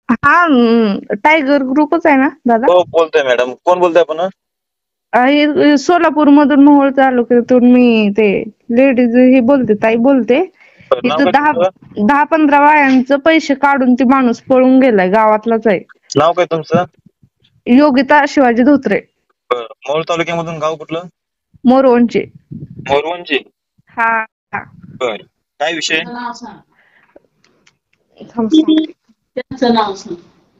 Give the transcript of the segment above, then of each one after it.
हा टायगर ग्रुपच आहे ना दादा? हो बोलतोय मॅडम. कोण बोलतोय आपण? सोलापूर मधून मोहोळ तालुक्यातून मी ते लेडीज हे बोलते, ताई बोलते. नाव इथं काय तुमचं? 10-15 बायांचं पैसे काढून ते माणूस पळून गेलाय, गावातलाच आहे. नाव काय तुमचं? योगिता शिवाजी धोत्रे, मोहोळ तालुक्यामधून गाव कुठलं? मोरवंचे. मोरवंची. हा हा. बर, काय विषय? थांब सांगते. त्यांचं नाव सांग.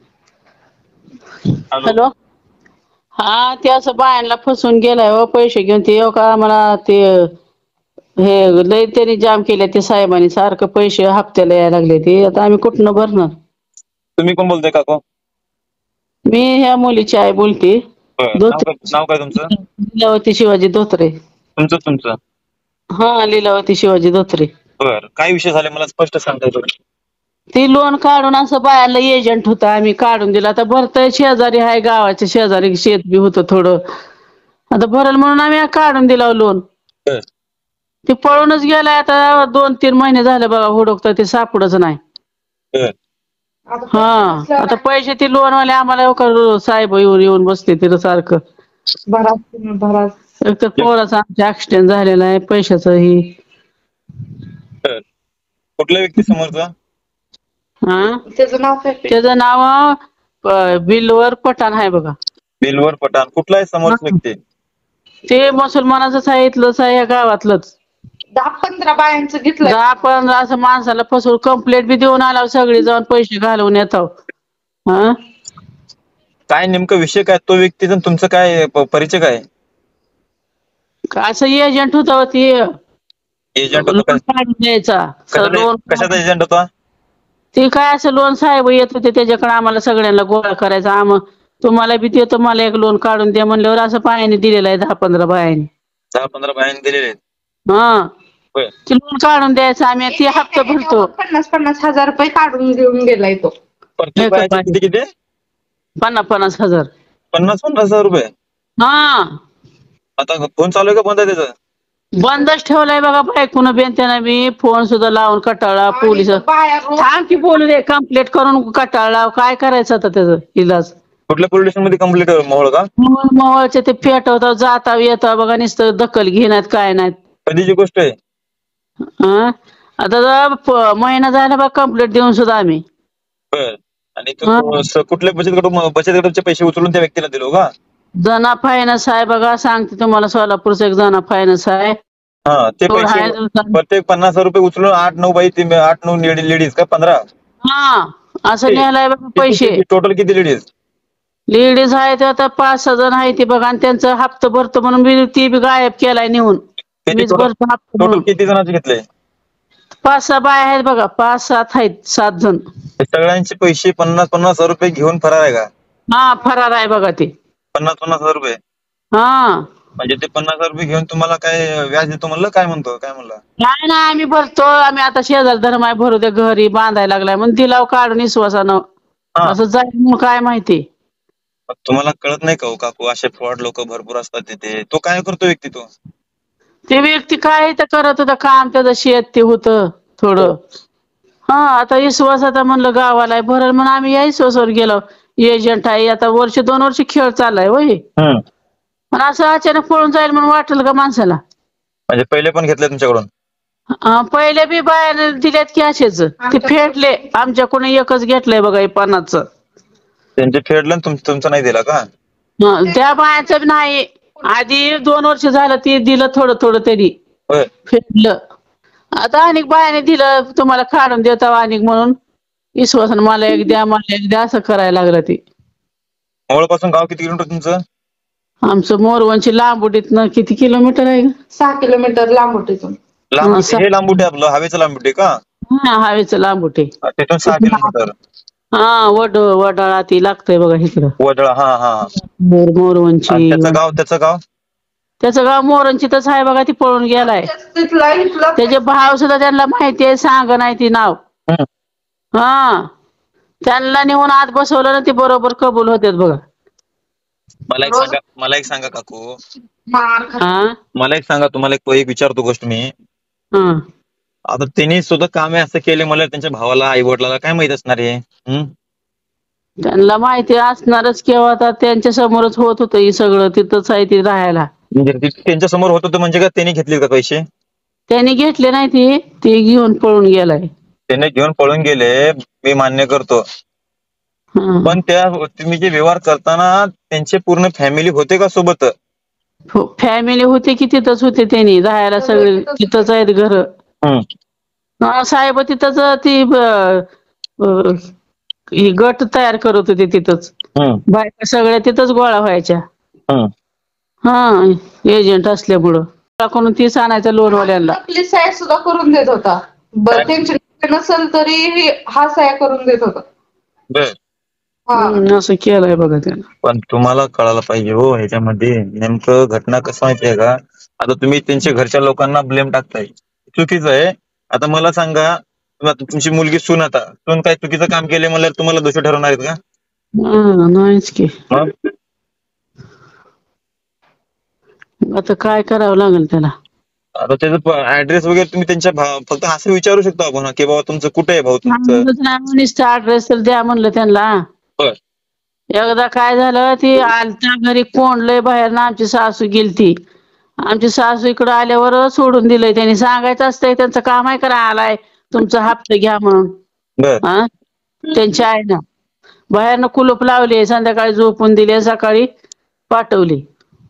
हॅलो. हॅलो. हा ते असं बायांना फसवून गेलाय हो, पैसे घेऊन. ते का मला ते हे लय त्यांनी जाम केले ते साहेबांनी, सारखं पैसे हप्त्याला यायला लागले. ते आता आम्ही कुठनं भरणार? तुम्ही कोण बोलताय काकू? मी ह्या मुलीची आई बोलते. नाव काय तुमचं? लीलावती शिवाजी धोत्रे. तुमचं. हा, लीलावती शिवाजी धोत्रे. बर, काय विषय झाले मला स्पष्ट सांगता येतो? ती लोन काढून असं बायाला एजंट होता, आम्ही काढून दिला. आता भरतय, शेजारी आहे, गावाच्या शेजारी शेत बी होतं थोडं. आता भरल म्हणून आम्ही काढून दिला लोन. बर. ते पळूनच गेलाय. आता 2-3 महिने झाले बघा हुडकतोय, ते सापडच नाही. बर. हा, आता पैसे ते लोनवाले आम्हाला साहेब येऊन बसते तिथं सारखं. एक तर पोराचा आमच्या ऍक्सिडेंट झालेला आहे, पैशाचंही. बर. कुठल्या व्यक्ती समोरचा? हा, त्याचं नाव काय? त्याचं नाव बिलवर पठाण आहे बघा. बिलवर पठाण. कुठला आहे समोरचा व्यक्ती? ते मुसलमानाचंच आहे, इथलंच आहे, या गावातलंच. 10-15 बायांचं घेतलंय. 10-15 असं माणसाला फसवून कंप्लेंट बी देऊन आला, सगळी जाऊन पैसे घालवून येतो. हा, काय नेमकं विषय काय? तो व्यक्तीचा तुमचं काय परिचय काय? असं एजंट होता ते. एजंट होता लोन काय? काढून द्यायचा. कशाचा एजंट होता? ते काय असं लोन साहेब येत होते त्याच्याकडे, आम्हाला सगळ्यांना गोळा करायचा. तुम्हाला बी देतो, मला एक लोन काढून द्या म्हणल्यावर असं बायाने दिलेलं आहे, 10-15 बायांनी. 10-15 बायांनी दिलेले आहेत. हा, होय. ते लोन काढून द्यायचं, आम्ही ते हप्ता भरतो. 50-50 हजार रुपये काढून घेऊन गेलाय तो. प्रत्येक बायाचे किती? 50-50 हजार. 50-50 हजार रुपये. हा, आता फोन चालू आहे का बंद आहे त्याचा? बंदच ठेवलाय बघा. बायकोनं बेन त्यानं बी फोन सुद्धा लावून कटाळला. पोलिस थांब की बोलू दे. कंप्लेंट करून कटाळला. काय करायचं आता त्याचं इलाज? कुठल्या पोलीस स्टेशन मध्ये कंप्लीट मोहोळ का? मोहोळचे ते पेटवतात, जाता येता बघा, नुसतं दखल घेण्यात काय नाहीत. कधीची गोष्ट आहे? आता महिना झाला बघा कंप्लेंट देऊन सुद्धा आम्ही. बर. आणि कुठल्या बचत गटाचे पैसे उचलून त्या व्यक्तीला दिलो का? जना फायनान्स आहे बघा, सांगते तुम्हाला, सोलापूरचं एक जना फायनान्स आहे. हा, ते पैसे प्रत्येक 50 रुपये उचलून 8-9 बाई, 8-9 लेडीज का 15? हा, असं नेलाय बघा पैसे. टोटल किती लेडीज? लेडीज आहेत आता 5-6 जण आहे ते बघा. आणि त्यांचा हप्ता भरतो म्हणून ती बी गायब केलाय नेऊन. मीच भरतो हप्ता टोटल म्हणून. किती जणांचे घेतले? 5-6 बाय आहेत बघा, 5-7 आहेत, 7 जण. सगळ्यांचे पैसे 50-50 हजार रुपये घेऊन फरार आहे का? हा, फरार आहे बघा ते. 50-50 हजार रुपये. हा, म्हणजे ते 50 हजार रुपये घेऊन तुम्हाला काय व्याज देतो म्हणलं? काय म्हणलं? नाही ना, आम्ही भरतो. आम्ही आता शेजार धर्म आहे, भरू दे, घरी बांधायला लागलाय म्हणून दिलाव काढून विश्वासानं. असं जाईल मग काय माहिती. तुम्हाला कळत नाही का हो काकू, असे फ्रॉड लोक भरपूर असतात तिथे. तो काय करतो व्यक्ती तो? ते व्यक्ती काय तर करत होता काम, त्याचं शेत ते होतं थोडं. हा, आता विश्वास आता म्हणलं गावाला आहे, भरल म्हणून आम्ही या विश्वासावर गेलो. एजंट आहे, आता 1-2 वर्ष खेळ चाललाय होय. पण असं अचानक पळून जाईल म्हणून वाटलं का माणसाला? म्हणजे पहिले पण घेतले तुमच्याकडून? पहिले बी बाहेर दिल्यात की असेच, ते फेडले. आमच्याकडून एकच घेतलंय बघा, 50चं. त्यांचे फेडलं, तुमचं नाही दिला का? त्या बायाचं नाही. आधी 2 वर्ष झालं ते दिलं थोडं तरी फेडलं. आता अनेक बायाने दिलं, तुम्हाला काढून देता अनेक म्हणून विश्वासानं, मला एक द्या असं करायला लागलं ते. मोहोळ पासून गाव किती किलोमीटर तुमचं? आमचं मोरवंची लांबुटीतनं किती किलोमीटर आहे? 6 किलोमीटर लांबुटीतून. हे लांबुटे आपलं हवेचं लांबुटे का? हा, हवेचं लांबुटे. तिथून 6 किलोमीटर. हा, वडाळा ती लागतंय बघा इकडं. वडळा. हा. मोरवंची. त्याचं गाव मोरवंचीतच आहे बघा, ती पळून गेलाय. त्याचे भाव सुद्धा त्यांना माहिती आहे, सांग नाही ती नाव. हा, त्यांना नेऊन आत बसवलं ना, ती बरोबर कबूल होतात बघा. मला एक सांगा काकू, मला एक सांगा, तुम्हाला एक विचारतो गोष्ट मी. आता त्यांनी सुद्धा कामे असं केले, मला त्यांच्या भावाला, आई वडिलाला काय माहित असणार आहे? त्यांना माहिती असणारच केव्हा आता त्यांच्या समोरच होत होतं हे सगळं, तिथंच आहे ती राहायला. म्हणजे त्यांच्या समोर होत होतं म्हणजे का त्यांनी घेतले का पैसे? त्यांनी घेतले नाही ते घेऊन पळून गेलाय. त्याने घेऊन पळून गेले, मी मान्य करतो. हं. पण तुम्ही जे व्यवहार करताना त्यांचे पूर्ण फॅमिली होते का सोबत? फॅमिली होते की तिथंच होते त्यांनी राहायला, सगळे तिथंच आहेत घर. साहेब तिथंच ती ही गट तयार करत होते तिथंच. बायका सगळ्या तिथंच गोळा व्हायच्या. हा, एजंट असल्यामुळं करून तीच आणायचं लोनवाल्यांना. आपली सह्या सुद्धा करून देत होता. त्यांची नसेल तरी हा सह्या करून देत होता. असं केलंय बघा त्यानं. पण तुम्हाला कळायला पाहिजे हो ह्याच्यामध्ये नेमकं घटना कसं माहितीये का? आता तुम्ही त्यांच्या घरच्या लोकांना ब्लेम टाकताय, चुकीचं आहे. आता मला सांगा, तुमची मुलगी सून काय चुकीचं काम केले म्हणल्यावर तुम्हाला दोषी ठरवणार आहेत का? नाहीच की. आता काय करावं लागेल त्याला? आता त्याचा ऍड्रेस वगैरे तुम्ही त्यांच्या फक्त असं विचारू शकतो आपण की बाबा तुमचं कुठे आहे भाऊ तुमचं? ऍड्रेस तर द्या म्हणलं त्यांना. एकदा काय झालं, ती आलता घरी कोंडलंय बाहेर ना, आमची सासू गेलती. आमची सासू इकडं आल्यावर सोडून दिलंय. त्यांनी सांगायचं असतंय, त्यांचं काम आहे करा आलाय तुमचा हप्ता घ्या म्हणून. त्यांच्या आईनं बाहेरनं कुलूप लावले, संध्याकाळी झोपून दिले, सकाळी पाठवली.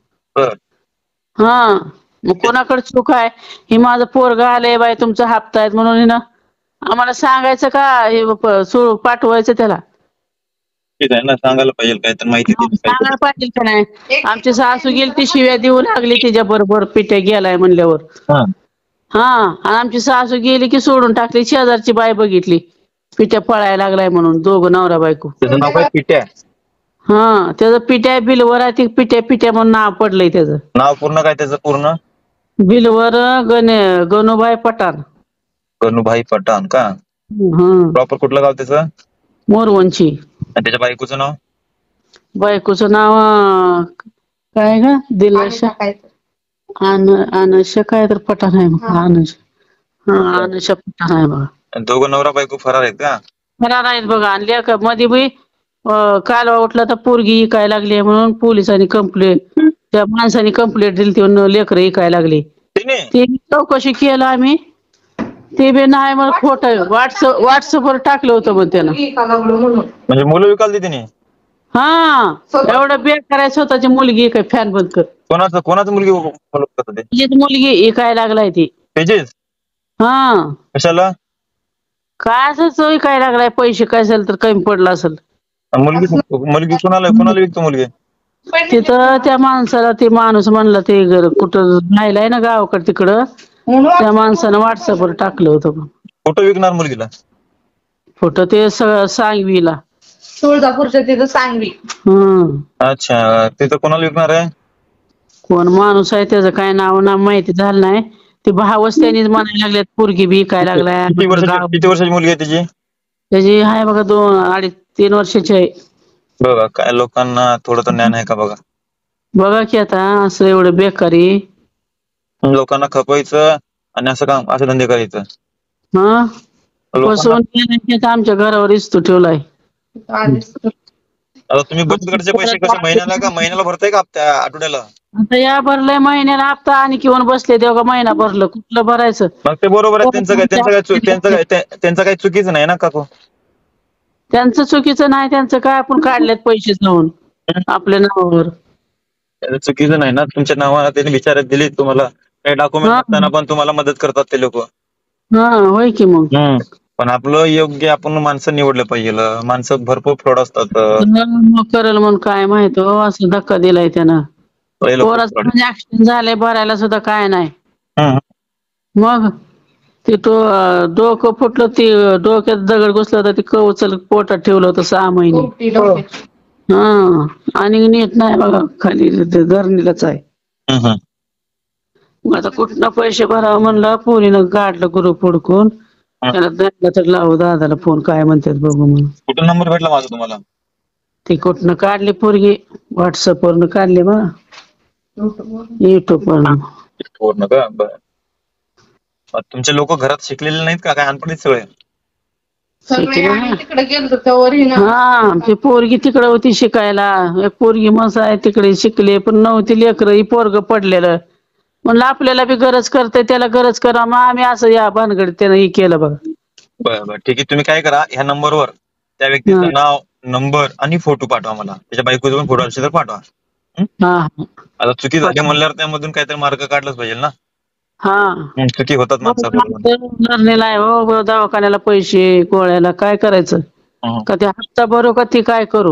मग कोणाकडे चूक आहे? ही माझं पोरग आलंय बाई तुमचा हप्ता आहे म्हणून हिनं आम्हाला सांगायचं का? हे पाठवायचं त्याला? ठीक आहे ना, सांगायला पाहिजे काय तर माहिती सांगायला पाहिजे का नाही? आमची सासू गेली ती शिव्या देऊ लागली तिच्या बरोबर, पिट्या गेलाय म्हणल्यावर. आणि आमची सासू गेली की सोडून टाकली. शेजारची बाई बघितली पिट्या पळायला लागलाय म्हणून, दोघं नवरा बायको. त्याचं नाव काय? पिट्या? त्याचं पिट्या बिलवर आहे, ती पिट्या म्हणून नाव पडलंय त्याचं. नाव पूर्ण काय त्याचं? पूर्ण बिलवर गणूभाई पठाण. गणूभाई पठाण का? प्रॉपर कुठलं गाव त्याचं? मोरवंची. आणि त्याच्या बायकोचं नाव? बायकोचं नाव काय ग? दिलाशा अनशा काय तर पठाण आहे बघा. अनशा पठाण आहे बघा. दोघं नवरा बायको फरार आहेत का? फरार आहेत बघा. आणि लेक मध्ये बी कालवा उठला तर पोरगी इकायला लागली म्हणून पोलिसांनी कंप्लेंट, त्या माणसाने कंप्लेंट दिली, ती लेकरं इकायला लागली. ते चौकशी केलं आम्ही, ते बी नाही मला खोटं व्हॉट्सअपवर टाकलं होतं मग त्यानं. म्हणजे मुलं विकालती तिने? एवढं बेकार करायचं, स्वतःची मुलगी काय फॅन बंद कर. कोणाचं मुलगी मुलगी इकायला लागलाय ती. कशाला? काय असंच इकायला लागलाय, पैसे काय असेल तर कमी पडला असेल. मुलगी कोणाला विकतो मुलगी? तिथं त्या माणसाला, ते माणूस म्हणला ते कुठं राहिलाय ना गावाकडे तिकडं, त्या माणसानं व्हॉट्सअपवर टाकलं होतं. फोटो विकणार मुलगीला? फोटो ते सांगवीला, तुळजापूरच्या तिथं सांगवी. अच्छा, तिथं कोणाला विकणार आहे? कोण माणूस आहे त्याचं काय नाव माहिती झालं नाही. ते भावच त्यांनीच म्हणायला लागल्यात पोरगी बी काय लागलाय. किती वर्षाची मुलगी आहे त्याची? त्याची आहे बघा 2-3 वर्षाची आहे. बघा काय लोकांना थोडं तर ज्ञान आहे का बघा. बघा की आता असं एवढं बेकारी लोकांना खपायचं आणि असं धंदे करायचं. आमच्या घरावर इस्तू ठेवलाय. आता तुम्ही बचत गटाचे पैसे कसे महिन्याला भरताय का आठवड्याला? आता या भरलंय महिन्याला हप्ता, आणि किंवा बसले तेव्हा महिना भरलं, कुठलं भरायचं? मग ते बरोबर आहे. त्यांचं काही चुकीचं नाही ना काकू? त्यांचं चुकीचं नाही, त्यांचं काय आपण काढलेत पैसे जाऊन आपल्या नावावर. चुकीचं नाही ना, तुमच्या नावाला त्यांनी विचारत दिली तुम्हाला, काही डॉक्युमेंट असताना पण तुम्हाला मदत करतात ते लोक. होय की मग. पण आपलं योग्य आपण माणसं निवडलं पाहिजे. माणसं भरपूर फ्रॉड असतात. मग करेल म्हणून काय माहित हो, असं धक्का दिलाय त्यानं. पोराचं म्हणजे ऍक्सिडेंट झालंय, भरायला सुद्धा काय नाही. मग ते डोकं फुटलं, ते डोक्यात दगड घुसला होता, ते कवचल पोटात ठेवलं होतं 6 महिने. आणि नीट नाही बघा, खाली धरणीलाच आहे. आता कुठनं पैसे भरावं म्हणलं, पोरीनं काढलं ग्रुप हुडकून, त्याला द्यायला तर लावू दादाला फोन, काय म्हणतात बघू म्हणून. कुठून नंबर भेटला माझा तुम्हाला? ती कुठनं काढली पोरगी? व्हॉट्सअपवरनं काढली बघा, युट्यूबवरनं का? तुमचे लोक घरात शिकलेले नाहीत का? काय अनपण आहेत सगळे? सगळे आम्ही तिकडे गेलो त्यावर हा आमची पोरगी तिकडे होती शिकायला. एक पोरगी मस्त आहे तिकडे शिकले पण नव्हती लेकरं. ही पोरग पडलेलं म्हणलं आपल्याला बी गरज करते त्याला गरज करा. मग आम्ही असं या भानगडीत त्यानं हे केलं बघा. बरं बरं ठीक आहे. तुम्ही काय करा, ह्या नंबरवर त्या व्यक्तीचं नाव, नंबर आणि फोटो पाठवा मला. त्याच्या बायकोचा पण फोटो असेल तर पाठवा. हा हा आता चुकी झाली म्हणल्यावर त्यामधून काहीतरी मार्ग काढलाच पाहिजे ना. हा चुकी होतात माणसाकडून. धरणीला आहे हो दवाखान्याला पैसे गोळ्याला काय करायचं का ते हप्ता भरू का ती काय करू.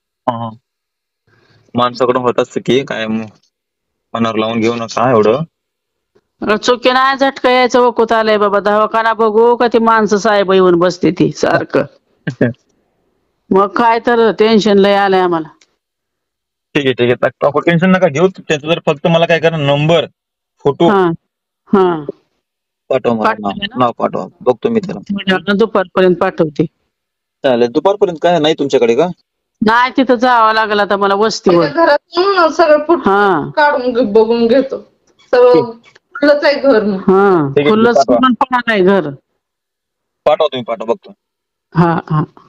माणसाकडून होतात चुकी, काय मनावर लावून घेऊ नका एवढं. चुकी नाही झटका यायचं वकूत आलंय बाबा. दवाखाना बघू का ती माणसं साहेब येऊन बसते ती सारखं. मग काय तर टेन्शन लय आलंय आम्हाला. ठीक आहे ठीक आहे. टाकू, टेन्शन नका घेऊ. त्याचं जर फक्त मला काय करा, नंबर, फोटो हा हा पाठवा मला. पाठवले ना? नाव पाठवा, बघतो मी त्याला. दुपारपर्यंत पाठवते. चालेल. दुपारपर्यंत काय नाही तुमच्याकडे का? नाही तिथं जावं लागलं आता मला वस्तीवर. घरातून सगळं फुट हा काढून बघून घेतो. सगळं खुलंच आहे घर. हा खुल्लच पण आहे घर. पाठवा तुम्ही, पाठवा बघतो. हा हा